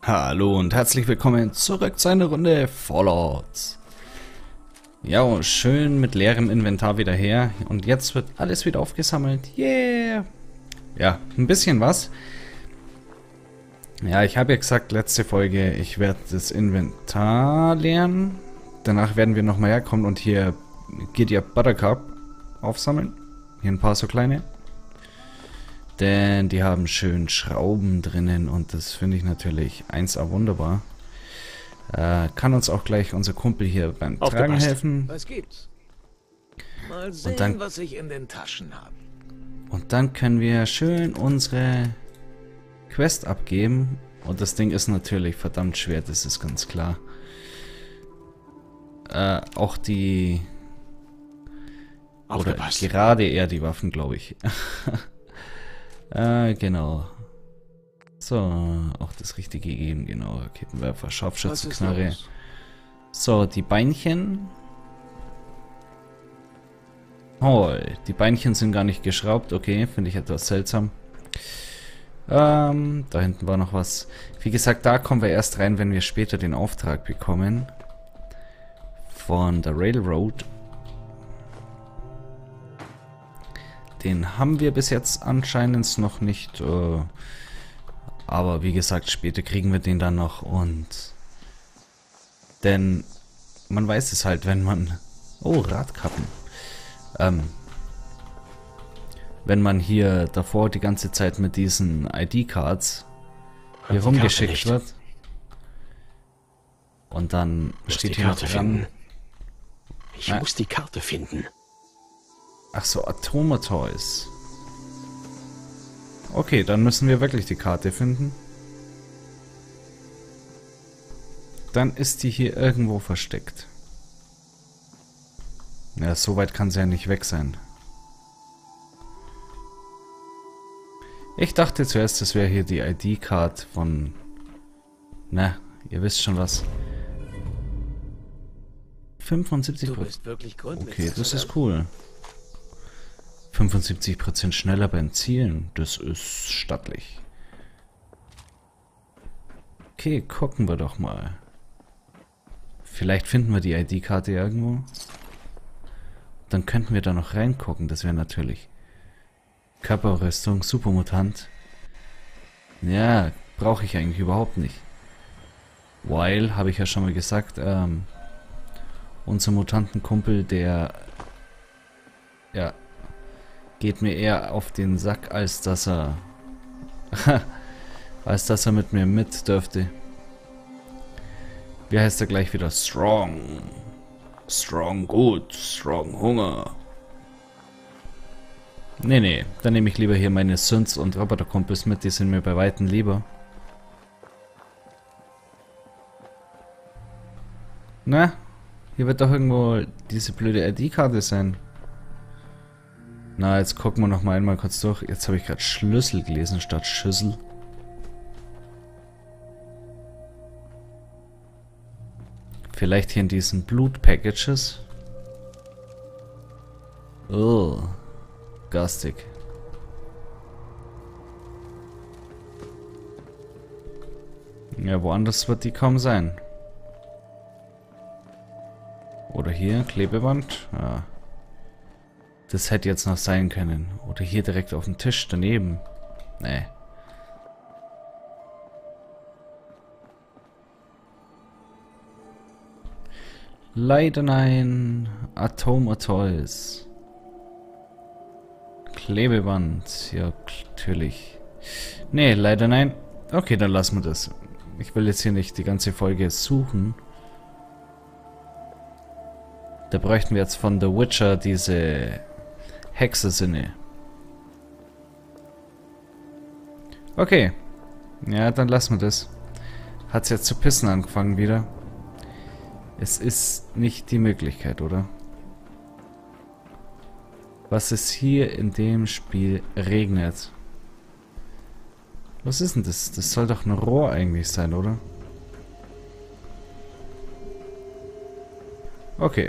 Hallo und herzlich willkommen zurück zu einer Runde Fallout. Ja, schön mit leerem Inventar wieder her. Und jetzt wird alles wieder aufgesammelt. Yeah! Ja, ein bisschen was. Ja, ich habe ja gesagt, letzte Folge, ich werde das Inventar leeren. Danach werden wir nochmal herkommen und hier Gidea Buttercup aufsammeln. Hier ein paar so kleine. Denn die haben schön Schrauben drinnen und das finde ich natürlich 1A wunderbar. Kann uns auch gleich unser Kumpel hier beim Tragen helfen. Was gibt's? Mal sehen, was ich in den Taschen habe. Und dann können wir schön unsere Quest abgeben. Und das Ding ist natürlich verdammt schwer, das ist ganz klar. Auch die... Oder gerade eher die Waffen, glaube ich. Genau. So, auch das Richtige gegeben, genau. Raketenwerfer, Scharfschützenknarre. So, die Beinchen. Oh, die Beinchen sind gar nicht geschraubt. Okay, finde ich etwas seltsam. Da hinten war noch was. Wie gesagt, da kommen wir erst rein, wenn wir später den Auftrag bekommen. Von der Railroad. Den haben wir bis jetzt anscheinend noch nicht. Aber wie gesagt, später kriegen wir den dann noch. Und denn man weiß es halt, wenn man... Oh, Radkappen. Wenn man hier davor die ganze Zeit mit diesen ID-Cards hier rumgeschickt wird. Und dann steht hier noch dran... Ich muss die Karte finden. Ach so, Atomatoys. Okay, dann müssen wir wirklich die Karte finden. Dann ist die hier irgendwo versteckt. Ja, so weit kann sie ja nicht weg sein. Ich dachte zuerst, das wäre hier die ID-Card von... Na, ihr wisst schon was. 75%. Du bist wirklich gründlich. Okay, das ist cool. 75% schneller beim Zielen. Das ist stattlich. Okay, gucken wir doch mal. Vielleicht finden wir die ID-Karte irgendwo. Dann könnten wir da noch reingucken. Das wäre natürlich... Körperrüstung, Supermutant. Ja, brauche ich eigentlich überhaupt nicht. Weil, habe ich ja schon mal gesagt, unser Mutantenkumpel, der... Ja... geht mir eher auf den Sack, als dass er mit mir mit dürfte. Wie heißt er gleich wieder? Strong. Strong gut. Strong Hunger. Nee, dann nehme ich lieber hier meine Synths und Roboterkumpels mit, die sind mir bei Weitem lieber. Na, hier wird doch irgendwo diese blöde ID-Karte sein. Na, jetzt gucken wir noch mal einmal kurz durch. Jetzt habe ich gerade Schlüssel gelesen statt Schüssel. Vielleicht hier in diesen Blut-Packages. Oh, garstig. Ja, woanders wird die kaum sein. Oder hier, Klebeband. Ja. Das hätte jetzt noch sein können. Oder hier direkt auf dem Tisch daneben. Nee. Leider nein. Atomatoys. Klebeband. Ja, natürlich. Nee, leider nein. Okay, dann lassen wir das. Ich will jetzt hier nicht die ganze Folge suchen. Da bräuchten wir jetzt von The Witcher diese... Hexesinne. Okay. Ja, dann lassen wir das. Hat's jetzt zu pissen angefangen wieder. Es ist nicht die Möglichkeit, oder? Was ist hier in dem Spiel regnet? Was ist denn das? Das soll doch ein Rohr eigentlich sein, oder? Okay.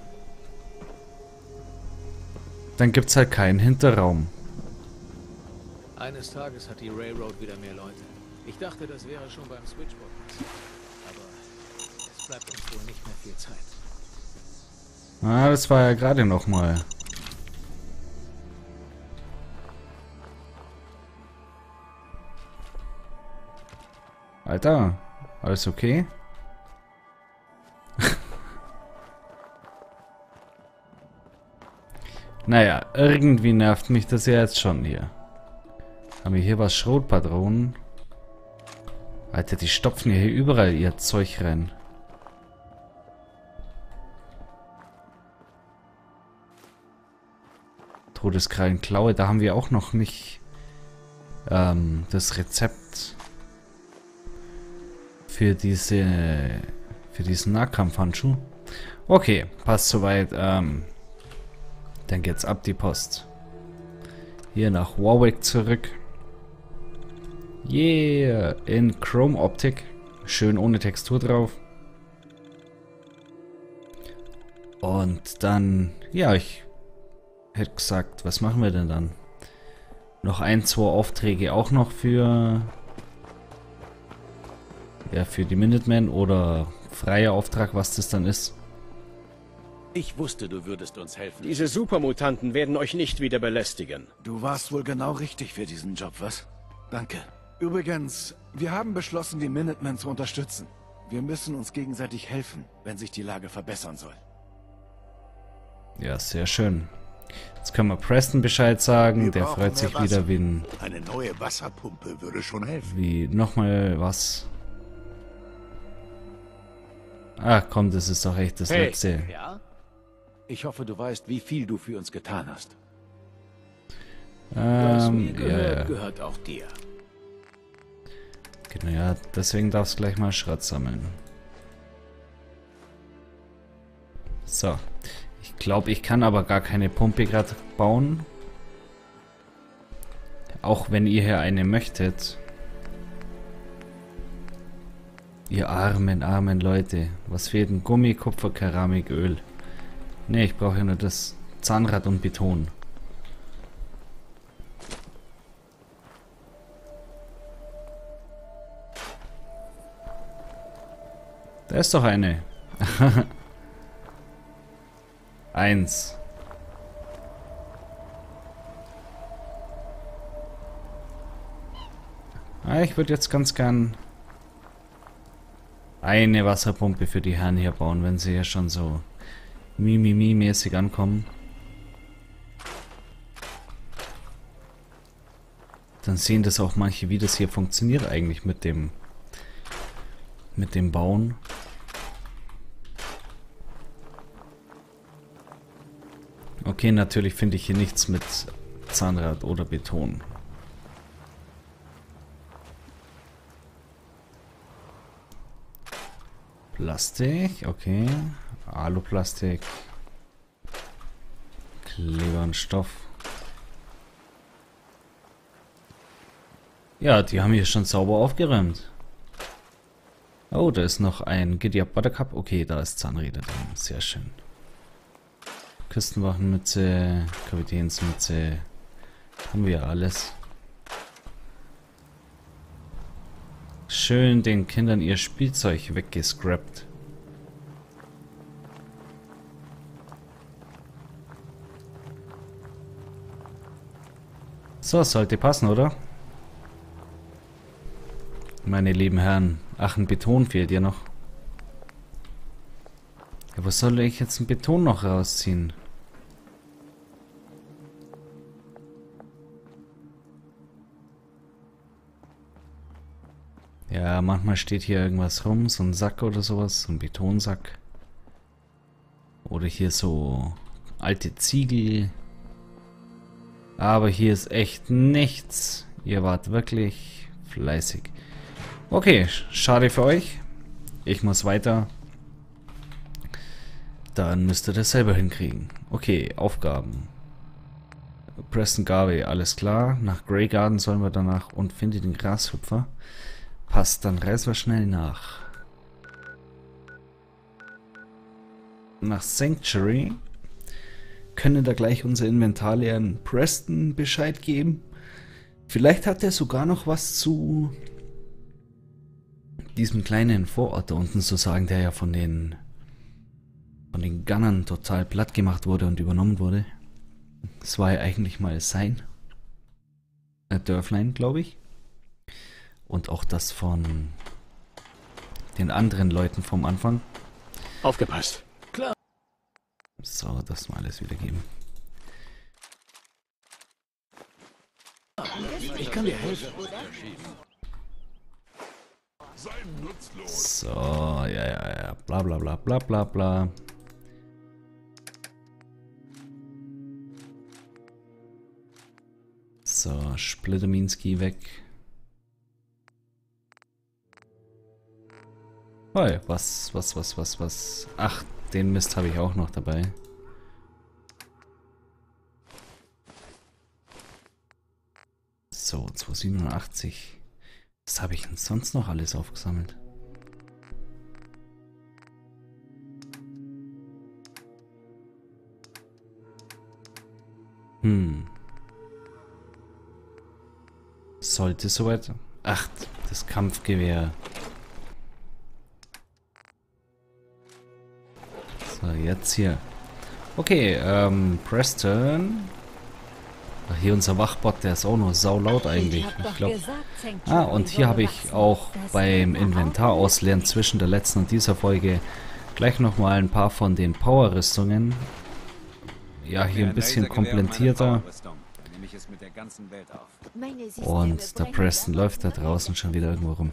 Dann gibt's halt keinen Hinterraum. Eines Tages hat die Railroad wieder mehr Leute. Ich dachte, das wäre schon beim Switchboard. Aber es bleibt uns wohl nicht mehr viel Zeit. Ah, das war ja gerade noch mal. Alter, alles okay? Naja, irgendwie nervt mich das ja jetzt schon hier. Haben wir hier was? Schrotpatronen? Alter, die stopfen hier überall ihr Zeug rein. Todeskrallenklaue, da haben wir auch noch nicht das Rezept für diesen Nahkampfhandschuh. Okay, passt soweit. Dann geht's ab die Post. Hier nach Warwick zurück. Yeah, in Chrome Optik. Schön ohne Textur drauf. Und dann, ja, ich hätte gesagt, was machen wir denn dann? Noch ein, zwei Aufträge auch noch für die Minutemen oder freier Auftrag, was das dann ist. Ich wusste, du würdest uns helfen. Diese Supermutanten werden euch nicht wieder belästigen. Du warst wohl genau richtig für diesen Job, was? Danke. Übrigens, wir haben beschlossen, die Minutemen zu unterstützen. Wir müssen uns gegenseitig helfen, wenn sich die Lage verbessern soll. Ja, sehr schön. Jetzt können wir Preston Bescheid sagen. Der freut sich wieder wie eine neue Wasserpumpe würde schon helfen. Wie nochmal was. Ach komm, das ist doch echt das Letzte. Ja? Ich hoffe, du weißt, wie viel du für uns getan hast. Was mir gehört, gehört auch dir. Genau, ja, deswegen darfst du gleich mal Schrott sammeln. So. Ich glaube, ich kann aber gar keine Pumpe gerade bauen. Auch wenn ihr hier eine möchtet. Ihr armen Leute. Was fehlt denn? Gummi, Kupfer, Keramik, Öl. Ne, ich brauche ja nur das Zahnrad und Beton. Da ist doch eine. 1. Ich würde jetzt ganz gern eine Wasserpumpe für die Herren hier bauen, wenn sie ja schon so Mimimi-mäßig ankommen. Dann sehen das auch manche, wie das hier funktioniert eigentlich mit dem Bauen. Okay, natürlich finde ich hier nichts mit Zahnrad oder Beton. Plastik, okay. Aluplastik. Kleber und Stoff. Ja, die haben hier schon sauber aufgeräumt. Oh, da ist noch ein Giddy Up Buttercup. Okay, da ist Zahnräder drin. Sehr schön. Küstenwachenmütze, Kapitänsmütze. Haben wir alles. Schön den Kindern ihr Spielzeug weggescrapt. So, sollte passen, oder? Meine lieben Herren. Ach, ein Beton fehlt ja noch. Ja, wo soll ich jetzt einen Beton noch rausziehen? Ja, manchmal steht hier irgendwas rum, so ein Sack oder sowas, so ein Betonsack. Oder hier so alte Ziegel. Aber hier ist echt nichts. Ihr wart wirklich fleißig. Okay, schade für euch. Ich muss weiter. Dann müsst ihr das selber hinkriegen. Okay, Aufgaben. Preston Garvey, alles klar. Nach Grey Garden sollen wir danach und finde den Grashüpfer. Passt, dann reisen wir schnell nach. Nach Sanctuary. Können da gleich unser Inventar leeren. Preston Bescheid geben. Vielleicht hat er sogar noch was zu diesem kleinen Vorort da unten sozusagen, der ja von den Gunnern total platt gemacht wurde und übernommen wurde. Das war ja eigentlich mal sein Dörflein, glaube ich. Und auch das von den anderen Leuten vom Anfang. Aufgepasst. Klar. So, das mal alles wiedergeben. Ich kann dir helfen. So, ja. Bla bla bla bla bla bla. So, Splitterminski weg. Oh, was? Ach, den Mist habe ich auch noch dabei. So, 287. Was habe ich denn sonst noch alles aufgesammelt? Sollte soweit. Ach, das Kampfgewehr. So, jetzt hier. Okay, Preston. Ach, hier unser Wachbot, der ist auch nur saulaut eigentlich. Ich glaube. Ah, und hier habe ich auch beim Inventar ausleeren zwischen der letzten und dieser Folge gleich nochmal ein paar von den Power-Rüstungen. Ja, hier ein bisschen komplettierter. Und der Preston läuft da draußen schon wieder irgendwo rum.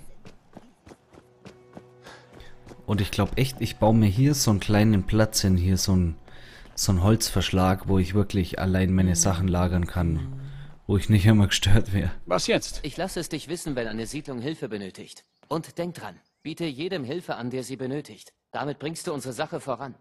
Und ich glaube echt, ich baue mir hier so einen kleinen Platz hin, hier so ein Holzverschlag, wo ich wirklich allein meine Sachen lagern kann, wo ich nicht immer gestört wäre. Was jetzt? Ich lasse es dich wissen, wenn eine Siedlung Hilfe benötigt. Und denk dran, biete jedem Hilfe an, der sie benötigt. Damit bringst du unsere Sache voran.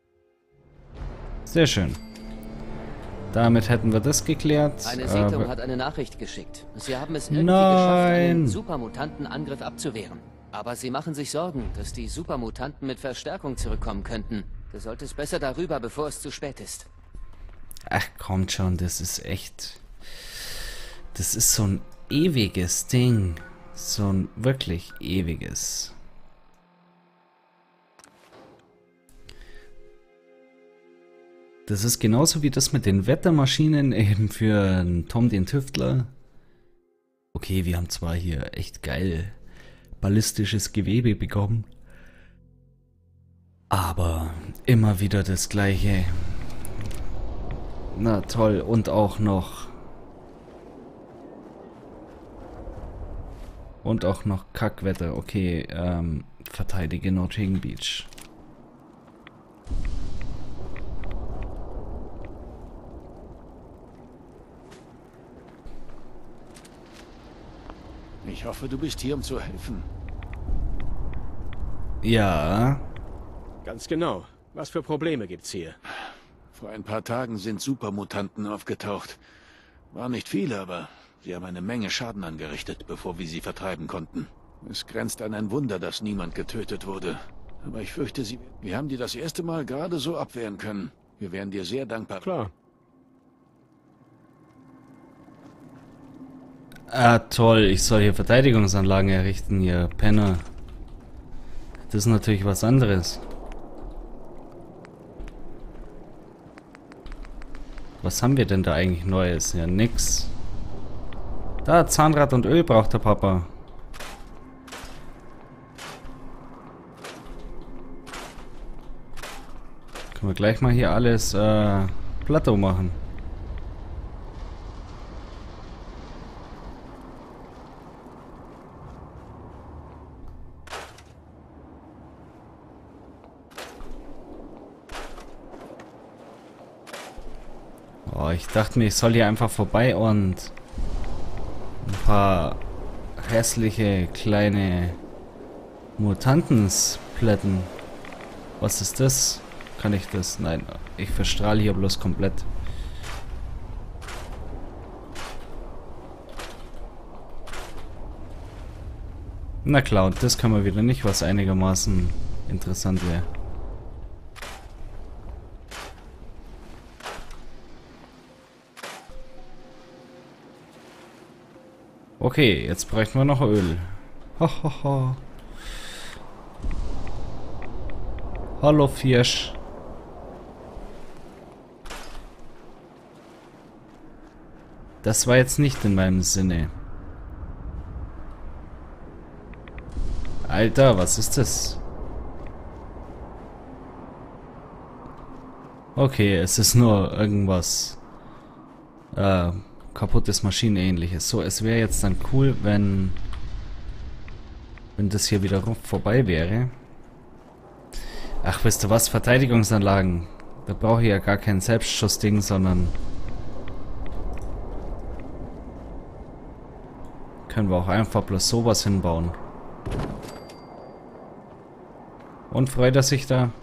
Sehr schön. Damit hätten wir das geklärt. Eine Siedlung hat eine Nachricht geschickt. Sie haben es irgendwie geschafft, einen Supermutantenangriff abzuwehren. Aber sie machen sich Sorgen, dass die Supermutanten mit Verstärkung zurückkommen könnten. Du solltest besser darüber, bevor es zu spät ist. Ach, kommt schon, das ist echt... Das ist so ein ewiges Ding. So ein wirklich ewiges. Das ist genauso wie das mit den Wettermaschinen eben für Tom den Tüftler. Okay, wir haben zwar hier echt geil ballistisches Gewebe bekommen. Aber immer wieder das gleiche. Na toll, und auch noch... Und auch noch Kackwetter. Okay, verteidige Nottingham Beach. Ich hoffe, du bist hier, um zu helfen. Ja. Ganz genau. Was für Probleme gibt's hier? Vor ein paar Tagen sind Supermutanten aufgetaucht. War nicht viele, aber sie haben eine Menge Schaden angerichtet, bevor wir sie vertreiben konnten. Es grenzt an ein Wunder, dass niemand getötet wurde. Aber ich fürchte, wir haben die das erste Mal gerade so abwehren können. Wir wären dir sehr dankbar. Klar. Ah, toll. Ich soll hier Verteidigungsanlagen errichten, ihr Penner. Das ist natürlich was anderes. Was haben wir denn da eigentlich Neues? Ja, nix. Da, Zahnrad und Öl braucht der Papa. Können wir gleich mal hier alles Plateau machen. Oh, ich dachte mir, ich soll hier einfach vorbei und ein paar hässliche kleine Mutantens plätten. Was ist das? Kann ich das? Nein, ich verstrahle hier bloß komplett. Na klar, und das kann man wieder nicht, was einigermaßen interessant wäre. Okay, jetzt bräuchten wir noch Öl. Hohoho. Hallo Fisch. Das war jetzt nicht in meinem Sinne. Alter, was ist das? Okay, es ist nur irgendwas kaputtes Maschinenähnliches. So, es wäre jetzt dann cool, wenn das hier wieder vorbei wäre. Ach, wisst ihr was? Verteidigungsanlagen. Da brauche ich ja gar kein Selbstschussding, sondern können wir auch einfach bloß sowas hinbauen. Und freut er sich da?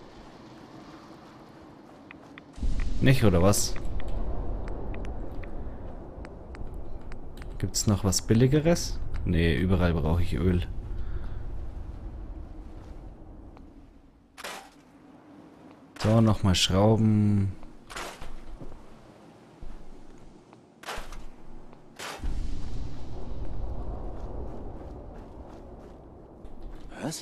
Nicht, oder was? Gibt's noch was Billigeres? Nee, überall brauche ich Öl. So, nochmal Schrauben. Was?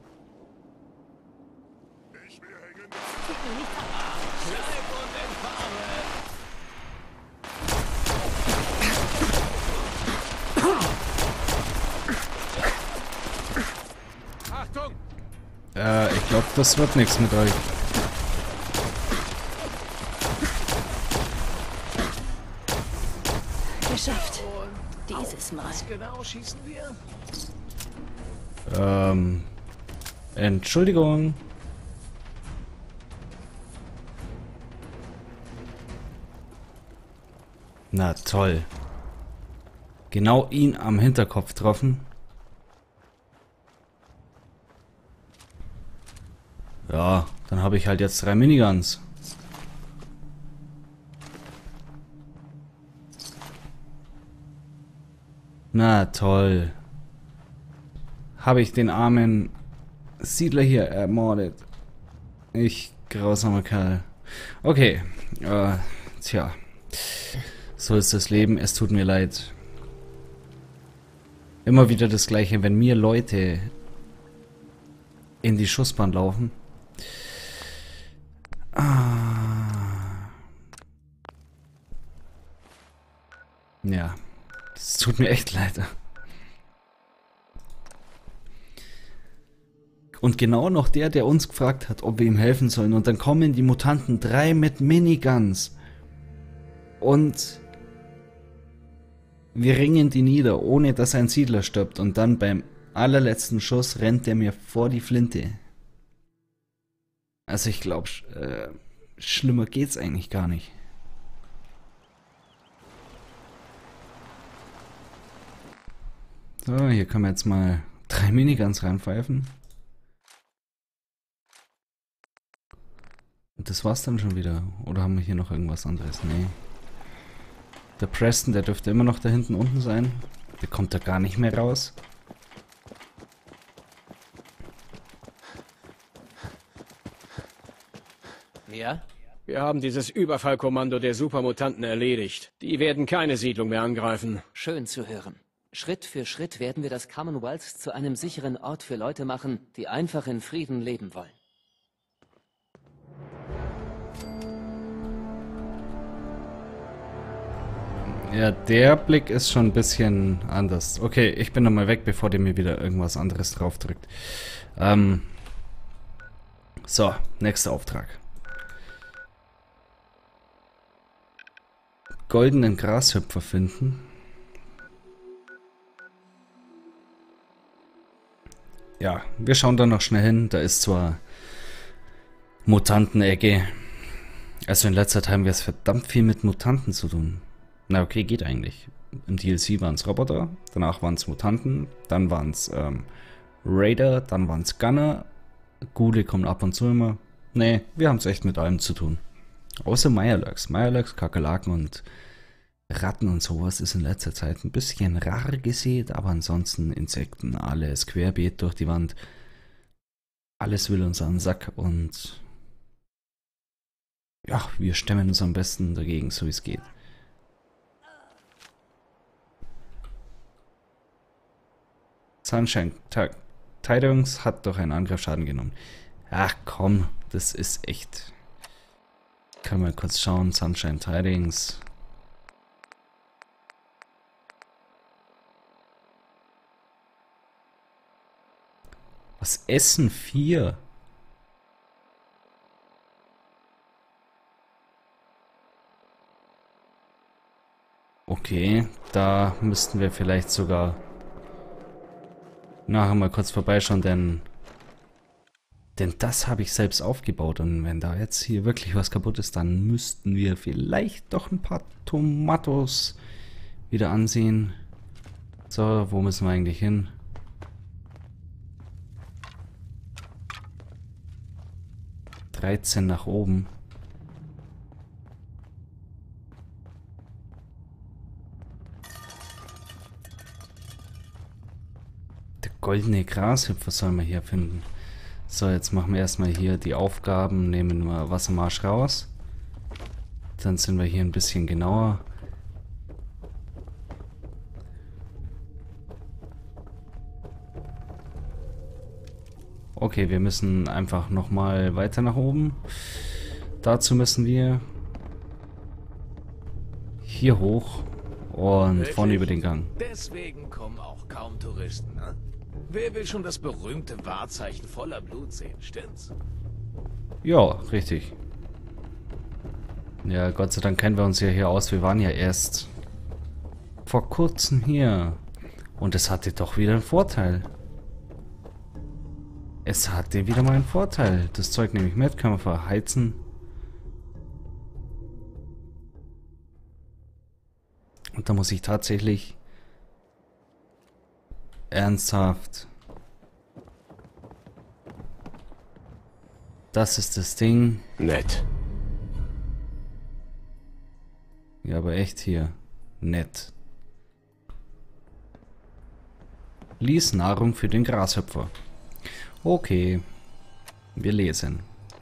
Achtung! Ich glaube, das wird nichts mit euch. Geschafft. Dieses Mal. Genau schießen wir? Entschuldigung. Na toll. Genau ihn am Hinterkopf getroffen. Ja, dann habe ich halt jetzt 3 Miniguns. Na toll. Habe ich den armen Siedler hier ermordet. Ich grausamer Kerl. Okay. Tja. So ist das Leben. Es tut mir leid. Immer wieder das Gleiche, wenn mir Leute in die Schussbahn laufen. Ja. Es tut mir echt leid. Und genau noch der uns gefragt hat, ob wir ihm helfen sollen. Und dann kommen die Mutanten 3 mit Miniguns. Und wir ringen die nieder, ohne dass ein Siedler stirbt. Und dann beim allerletzten Schuss rennt er mir vor die Flinte. Also ich glaube, schlimmer geht's eigentlich gar nicht. So, hier können wir jetzt mal 3 Miniguns reinpfeifen. Und das war's dann schon wieder. Oder haben wir hier noch irgendwas anderes? Nee. Der Preston, der dürfte immer noch da hinten unten sein. Der kommt da gar nicht mehr raus. Ja? Wir haben dieses Überfallkommando der Supermutanten erledigt. Die werden keine Siedlung mehr angreifen. Schön zu hören. Schritt für Schritt werden wir das Commonwealth zu einem sicheren Ort für Leute machen, die einfach in Frieden leben wollen. Ja, der Blick ist schon ein bisschen anders. Okay, ich bin nochmal weg, bevor der mir wieder irgendwas anderes draufdrückt. So, nächster Auftrag. Goldenen Grashüpfer finden. Ja, wir schauen da noch schnell hin. Da ist zwar Mutantenecke. Also in letzter Zeit haben wir es verdammt viel mit Mutanten zu tun. Na okay, geht eigentlich. Im DLC waren es Roboter, danach waren es Mutanten, dann waren es Raider, dann waren es Gunner. Ghule kommen ab und zu immer. Nee, wir haben es echt mit allem zu tun. Außer Mirelurks. Mirelurks, Kakerlaken und Ratten und sowas ist in letzter Zeit ein bisschen rar gesät, aber ansonsten Insekten, alles querbeet durch die Wand. Alles will uns an den Sack und ja, wir stemmen uns am besten dagegen, so wie es geht. Sunshine Tidings hat durch einen Angriff Schaden genommen. Ach komm, das ist echt. Kann mal kurz schauen. Sunshine Tidings. Was essen 4? Okay, da müssten wir vielleicht sogar nachher mal kurz vorbeischauen, denn das habe ich selbst aufgebaut und wenn da jetzt hier wirklich was kaputt ist, dann müssten wir vielleicht doch ein paar Tomatos wieder ansehen. So, wo müssen wir eigentlich hin? Nach oben. Der goldene Grashüpfer soll man hier finden. So, jetzt machen wir erstmal hier die Aufgaben, nehmen wir Wassermarsch raus. Dann sind wir hier ein bisschen genauer. Okay, wir müssen einfach nochmal weiter nach oben. Dazu müssen wir hier hoch und Wirklich? vorne über den Gang. Deswegen kommen auch kaum Touristen, ne? Wer will schon das berühmte Wahrzeichen voller Blut sehen, stimmt's? Ja, richtig. Ja, Gott sei Dank kennen wir uns ja hier aus. Wir waren ja erst vor kurzem hier. Und es hatte doch wieder einen Vorteil. Es hatte wieder mal einen Vorteil. Das Zeug nehme ich mit, können wir verheizen. Und da muss ich tatsächlich ernsthaft. Das ist das Ding. Nett. Ja, aber echt hier. Nett. Lies Nahrung für den Grashüpfer. Okay. Wir lesen.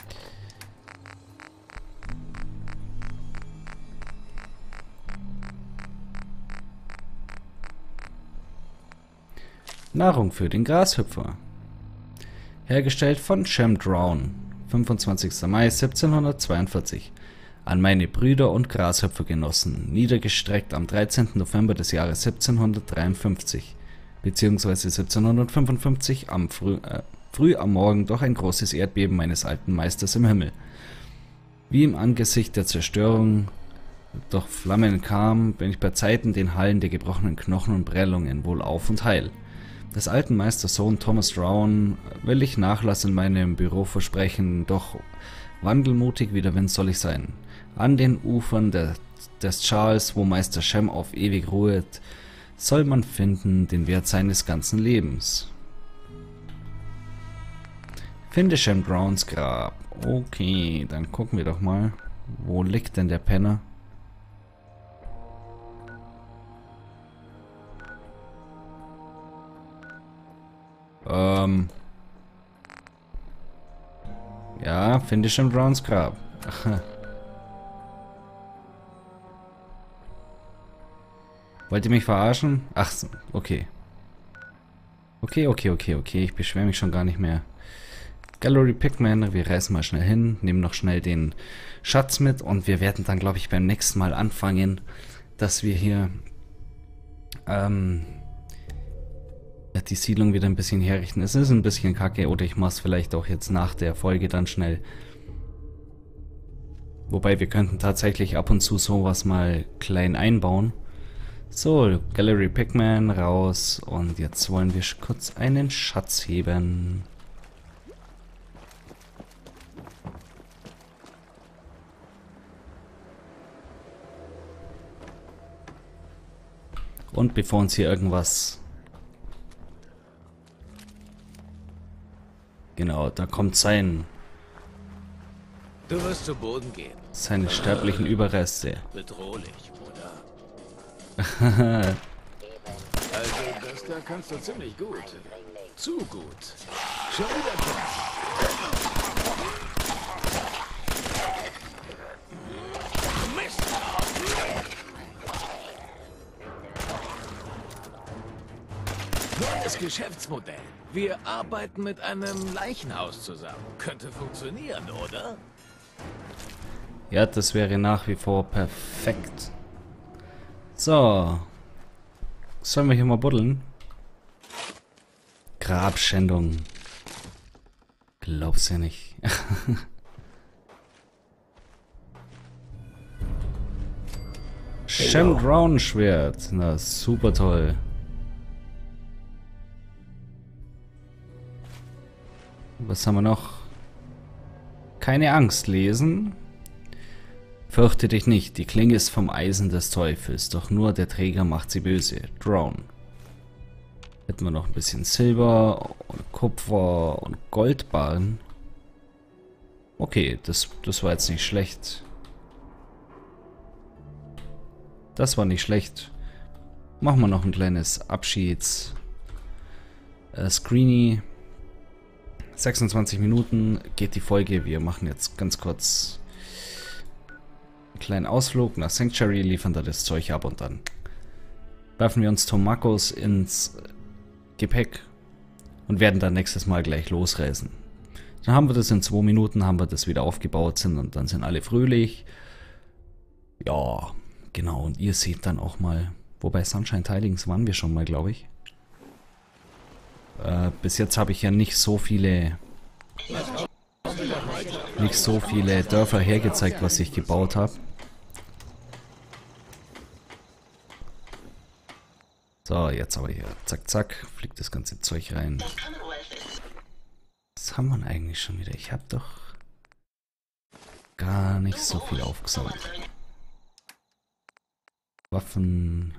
Nahrung für den Grashüpfer. Hergestellt von Shem Drown. 25. Mai 1742. An meine Brüder und Grashüpfergenossen, niedergestreckt am 13. November des Jahres 1753, beziehungsweise 1755 früh am Morgen durch ein großes Erdbeben meines alten Meisters im Himmel. Wie im Angesicht der Zerstörung durch Flammen kam, bin ich bei Zeiten den Hallen der gebrochenen Knochen und Prellungen wohlauf und heil. Des alten Meisters Sohn Thomas Drown will ich Nachlass in meinem Büro versprechen, doch wandelmutig wie der Wind soll ich sein. An den Ufern des Charles, wo Meister Shem auf ewig ruhet, soll man finden den Wert seines ganzen Lebens. Finde Shem Drowns Grab. Okay, dann gucken wir doch mal. Wo liegt denn der Penner? Ja, finde Shem Drowns Grab. Wollt ihr mich verarschen? Ach so, okay. Okay. Ich beschwere mich schon gar nicht mehr. Gallery Pigman, wir reisen mal schnell hin, nehmen noch schnell den Schatz mit und wir werden dann, glaube ich, beim nächsten Mal anfangen, dass wir hier die Siedlung wieder ein bisschen herrichten. Es ist ein bisschen kacke oder ich mache es vielleicht auch jetzt nach der Folge dann schnell. Wobei wir könnten tatsächlich ab und zu sowas mal klein einbauen. So, Gallery Pigman raus und jetzt wollen wir kurz einen Schatz heben. Und bevor uns hier irgendwas... Genau, da kommt sein... Du wirst zu Boden gehen. Seine sterblichen Überreste. Bedrohlich, oder? Also, das da kannst du ziemlich gut. Zu gut. Schon wieder klar. Mist! Neues Geschäftsmodell. Wir arbeiten mit einem Leichenhaus zusammen. Könnte funktionieren, oder? Ja, das wäre nach wie vor perfekt. So. Sollen wir hier mal buddeln? Grabschändung. Glaub's ja nicht. Shamdrown-Schwert. Na, super toll. Was haben wir noch? Keine Angst lesen. Fürchte dich nicht, die Klinge ist vom Eisen des Teufels, doch nur der Träger macht sie böse. Drown. Hätten wir noch ein bisschen Silber und Kupfer und Goldbarren. Okay, das war jetzt nicht schlecht. Das war nicht schlecht. Machen wir noch ein kleines Abschieds Screeny. 26 Minuten geht die Folge. Wir machen jetzt ganz kurz einen kleinen Ausflug nach Sanctuary, liefern da das Zeug ab und dann werfen wir uns Tomakos ins Gepäck und werden dann nächstes Mal gleich losreisen. Dann haben wir das in 2 Minuten, haben wir das wieder aufgebaut und dann sind alle fröhlich. Ja, genau. Und ihr seht dann auch mal, wobei Sunshine Tidings waren wir schon mal, glaube ich. Bis jetzt habe ich ja nicht so viele Dörfer hergezeigt, was ich gebaut habe. So, jetzt aber hier. Zack, zack. Fliegt das ganze Zeug rein. Was haben wir denn eigentlich schon wieder? Ich habe doch gar nicht so viel aufgesammelt. Waffen.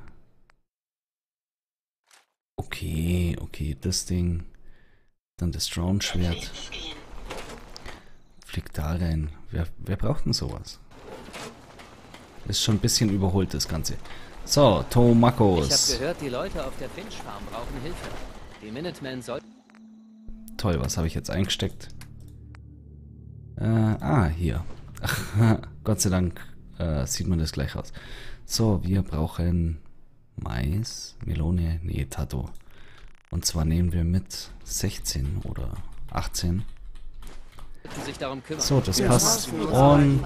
Okay, okay, das Ding. Dann das Drone-Schwert. Fliegt da rein. Wer braucht denn sowas? Ist schon ein bisschen überholt, das Ganze. So, Tomakos. Ich habe gehört, die Leute auf der Finch Farm brauchen Hilfe. Die Minutemen sollten... Toll, was habe ich jetzt eingesteckt? Hier. Gott sei Dank sieht man das gleich aus. So, wir brauchen Mais, Melone, nee, Tato. Und zwar nehmen wir mit 16 oder 18. sich darum kümmern. So, das passt. Und...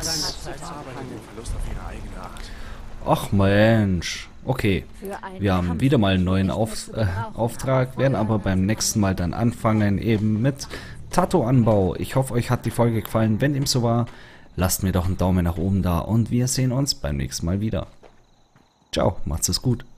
Ach Mensch. Okay. Wir haben wieder mal einen neuen Auftrag, werden aber beim nächsten Mal dann anfangen eben mit Tattoo-Anbau. Ich hoffe, euch hat die Folge gefallen. Wenn dem so war, lasst mir doch einen Daumen nach oben da und wir sehen uns beim nächsten Mal wieder. Ciao, macht's es gut.